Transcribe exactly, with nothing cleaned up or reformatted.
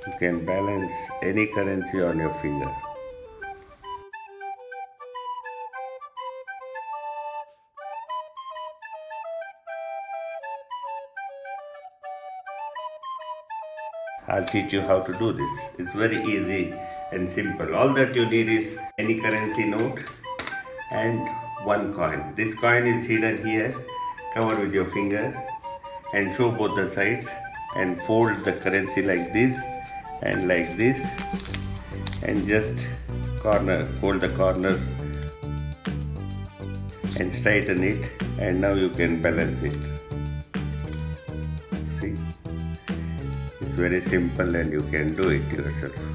You can balance any currency on your finger. I'll teach you how to do this. It's very easy and simple. All that you need is any currency note and one coin. This coin is hidden here. Cover with your finger and show both the sides and fold the currency like this and like this and just corner, hold the corner and straighten it, and now you can balance it. See? It's very simple and you can do it yourself.